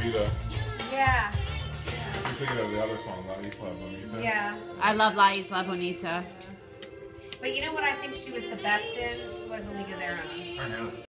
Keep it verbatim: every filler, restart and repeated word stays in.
Bonita. Yeah. You're thinking of the other song, La Isla Bonita. Yeah. I love La Isla Bonita. But you know what I think she was the best in? Was A League of Their Own. I know.